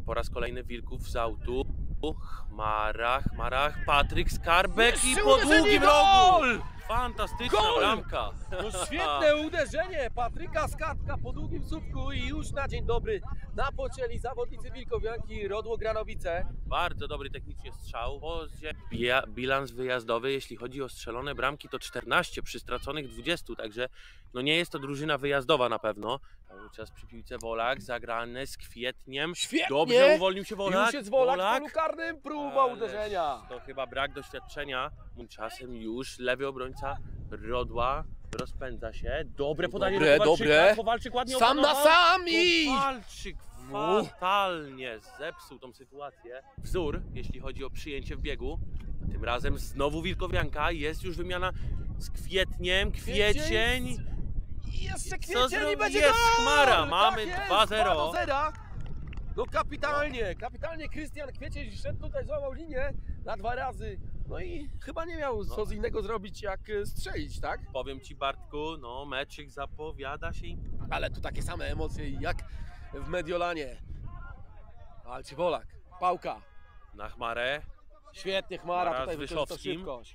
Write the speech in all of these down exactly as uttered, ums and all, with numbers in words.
po raz kolejny Wilków z autu. Chmara, Chmara, Patryk Skarbek i po długim rogu! Fantastyczna Gol! bramka! No świetne uderzenie Patryka Skarbka po długim słupku i już na dzień dobry napoczęli zawodnicy Wilkowianki Rodło Granowice. Bardzo dobry technicznie strzał. Bia, bilans wyjazdowy, jeśli chodzi o strzelone bramki, to czternaście przy straconych dwudziestu, także no nie jest to drużyna wyjazdowa na pewno. Cały czas przy piłce Wolak, zagrane z Kwietniem. Świetnie! Dobrze uwolnił się Wolak. Już jest Wolak, Wolak. w polu karnym, próba Ależ uderzenia. To chyba brak doświadczenia. Czasem już lewy obrońca Rodła rozpędza się. Dobre podanie Dobre, do Kowalczyka. dobre. Kowalczyk ładnie Sam na opanował. sam i... Kowalczyk fatalnie zepsuł tą sytuację. Wzór, jeśli chodzi o przyjęcie w biegu. Tym razem znowu Wilkowianka. Jest już wymiana z Kwietniem. Kwiecień. I jeszcze Co Kwiecień i będzie jest gol! Chmara. Mamy Tak jest, dwa zero. dwa do zera. No kapitalnie, kapitalnie Krystian Kwiecień szedł tutaj, złamał linię na dwa razy. No i chyba nie miał co z innego zrobić jak strzelić, tak? Powiem Ci, Bartku, no meczyk zapowiada się. Ale tu takie same emocje jak w Mediolanie. Walczy Wolak, pałka. Na Chmarę. Świetnie Chmara, Chmara tutaj z wykorzystał Wyszowskim. szybkość.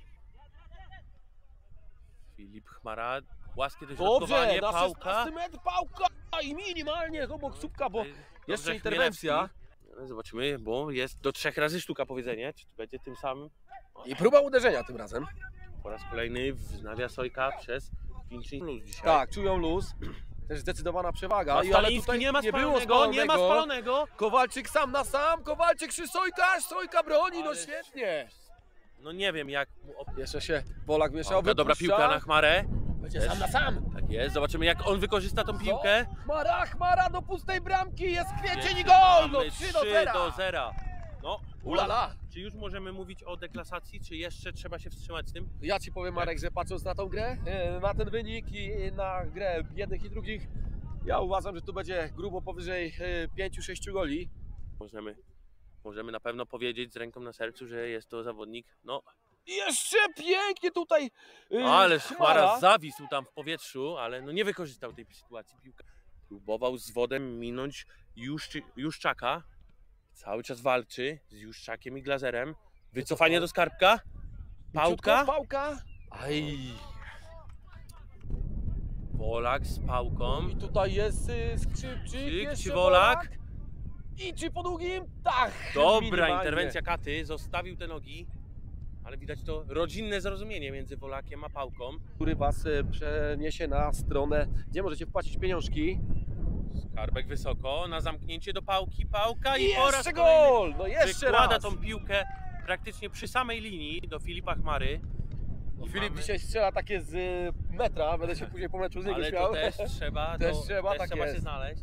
Filip Chmara, łaskie Dobrze, dośrodkowanie, na pałka. szesnasty metr pałka i minimalnie obok słupka, bo Dobrze, jeszcze interwencja. Chmielewski. Zobaczymy, bo jest do trzech razy sztuka powiedzenie, czy to będzie tym samym. I próba uderzenia tym razem. Po raz kolejny wznawia Sojka przez Vinci Luz dzisiaj. Tak, czują luz. Też zdecydowana przewaga. I ale Staliński tutaj nie ma nie było spalonego, spalonego. nie ma spalonego. Kowalczyk sam na sam, Kowalczyk przy Sojka, Sojka broni, no Ale- świetnie. No nie wiem jak mu op- Jeszcze się Wolak mieszał, Dobra, dobra wypuszcza. piłka na Chmarę. Będzie Też. sam na sam. Tak jest, zobaczymy jak on wykorzysta tą piłkę. Chmara, Chmara do pustej bramki, jest Kwiecień i Jeszcze gol! No mamy trzy do zera. do zera. No, Ulala. Czy już możemy mówić o deklasacji, czy jeszcze trzeba się wstrzymać z tym? Ja Ci powiem, Marek, że patrząc na tą grę, e, na ten wynik i na grę jednych i drugich, ja uważam, że tu będzie grubo powyżej pięciu sześciu goli. Możemy, możemy na pewno powiedzieć z ręką na sercu, że jest to zawodnik, no, I jeszcze pięknie tutaj e, ale Chmara zawisł tam w powietrzu, ale no nie wykorzystał tej sytuacji. Piłka próbował z wodem minąć Juszczy, Juszczaka. Cały czas walczy z Juszczakiem i Glazerem. Wycofanie do Skarbka. Pałka. Ciutko, pałka. Aj. Wolak z pałką. I tutaj jest y, Skrzypczyk, Krzyk, jeszcze czy Wolak? Wolak. I czy po długim? Tak. Dobra minimalnie. interwencja Katy. Zostawił te nogi. Ale widać to rodzinne zrozumienie między Wolakiem a Pałką. Który Was y, przeniesie na stronę, gdzie możecie wpłacić pieniążki. Skarbek wysoko, na zamknięcie do Pałki, Pałka i, I po raz jeszcze kolejny gol! No jeszcze wykłada raz. tą piłkę praktycznie przy samej linii do Filipa Chmary. No, I Filip mamy- dzisiaj strzela takie z y, metra, będę się później po meczu z niego Ale śmiał. to też trzeba, Też to, trzeba, też tak trzeba jest. się znaleźć.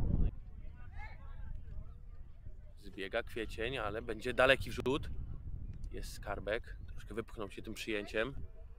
Zbiega Kwiecień, ale będzie daleki wrzut. Jest Skarbek, troszkę wypchnął się tym przyjęciem.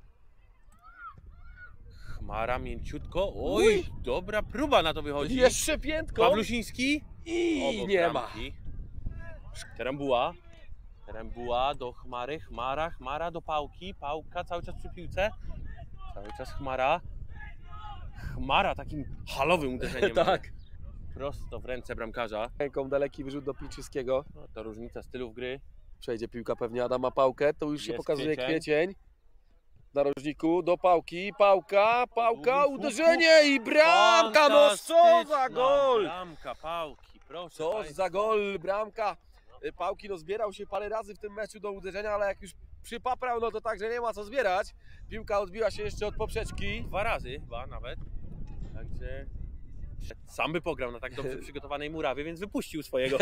Chmara mięciutko. Oj, Uj. dobra próba na to wychodzi. Jeszcze piętko. Pawlusiński. I Obok nie ma. bramki. Terambuła. Terambuła do Chmary. Chmara, Chmara do Pałki. Pałka cały czas przy piłce. Cały czas Chmara. Chmara takim halowym uderzeniem. Tak. Prosto w ręce bramkarza. Ręką daleki wyrzut do Pilczyskiego. No, to różnica stylów gry. Przejdzie piłka pewnie Adama Pałkę, to już się Jest pokazuje Kwiecień. Kwiecień. W narożniku do Pałki, Pałka, Pałka, Długi uderzenie i bramka, no co za Fantastyczna gol! Bramka Pałki, proszę Co państwa. za gol, bramka. Pałki no zbierał się parę razy w tym meczu do uderzenia, ale jak już przypaprał, no to także nie ma co zbierać. Piłka odbiła się jeszcze od poprzeczki. Dwa razy chyba nawet. Także sam by pograł na tak dobrze przygotowanej murawie, więc wypuścił swojego.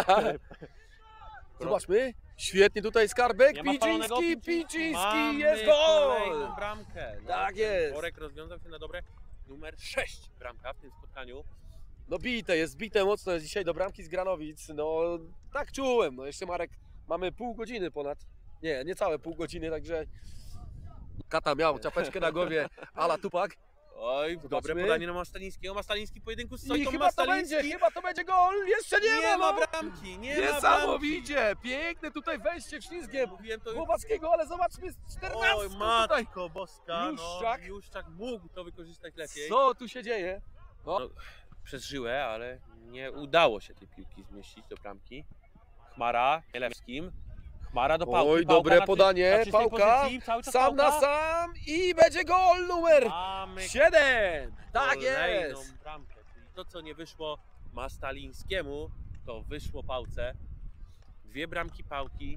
Zobaczmy, świetnie tutaj Skarbek, Nie ma spalonego Piczyński, Piczyński. Piczyński, Mamy jest gol! kolejną bramkę. No, Tak jest. Worek rozwiązał się na dobre. Numer sześć bramka w tym spotkaniu. No bite, jest bite mocno jest dzisiaj do bramki z Granowic, no tak czułem, no jeszcze Marek, mamy pół godziny ponad, nie, niecałe pół godziny, także Kata miał czapeczkę na głowie ala Tupak. Oj, dobre Zobaczmy. podanie na Mastalińskiego. Mastaliński w pojedynku z I Sojką. chyba to będzie, Mastaliński. chyba to będzie gol, jeszcze nie, Nie ma no. bramki, nie ma bramki. Niesamowicie, piękne tutaj wejście ślizgiem Mówiłem to Głowackiego, ale zobaczmy z Oj, czternastką tutaj. matko boska, Juszczak. no, Juszczak mógł to wykorzystać lepiej. Co tu się dzieje? No. No, przez żyłę, ale nie udało się tej piłki zmieścić do bramki. Chmara, Mielewskim. Chmara do Pałki. Oj, Pałka dobre na, podanie, na czystej Pałka, pozycji, cały czas sam Pałka. na sam i będzie gol numer Mamy siedem. Tak kolejną jest. bramkę. Czyli to, co nie wyszło Mastalińskiemu, to wyszło Pałce. Dwie bramki Pałki.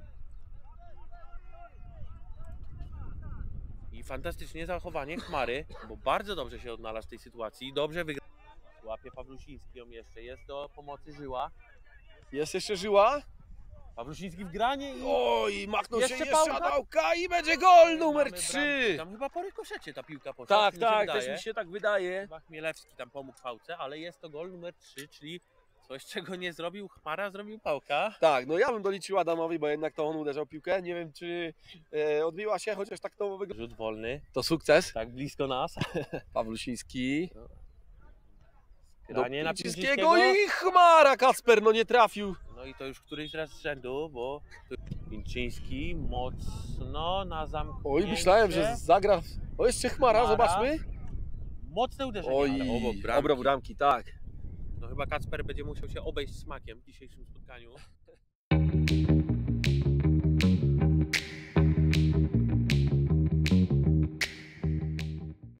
I fantastycznie zachowanie Chmary, bo bardzo dobrze się odnalazł w tej sytuacji. Dobrze wygrał. Łapie Pawlusiński ją jeszcze. Jest do pomocy Żyła. Jest jeszcze Żyła. Pawlusiński w granie i... Oj, machnął Jeszcze się jeszcze Pałka. Pałka i będzie gol numer Mamy trzy. bramki. Tam chyba po rykoszecie ta piłka poszła. Tak, mi się tak, wydaje. też mi się tak wydaje. Chyba Chmielewski tam pomógł Pałce, ale jest to gol numer trzy, czyli coś, czego nie zrobił Chmara, zrobił Pałka. Tak, no ja bym doliczył Adamowi, bo jednak to on uderzał piłkę. Nie wiem, czy e, odbiła się, chociaż tak to wygląda. Rzut wolny, To sukces. tak blisko nas. Pawlusiński. Granie na Piłczyńskiego Piłczyńskiego. i Chmara, Kacper, no nie trafił. No i to już któryś raz z rzędu, bo Piłczyński mocno na zamknięcie. Oj, myślałem, że zagra. O, jeszcze Chmara, Chmara. zobaczmy. Mocne uderzenie, Oj, ale obok bramki. obok bramki, tak. No chyba Kacper będzie musiał się obejść smakiem w dzisiejszym spotkaniu.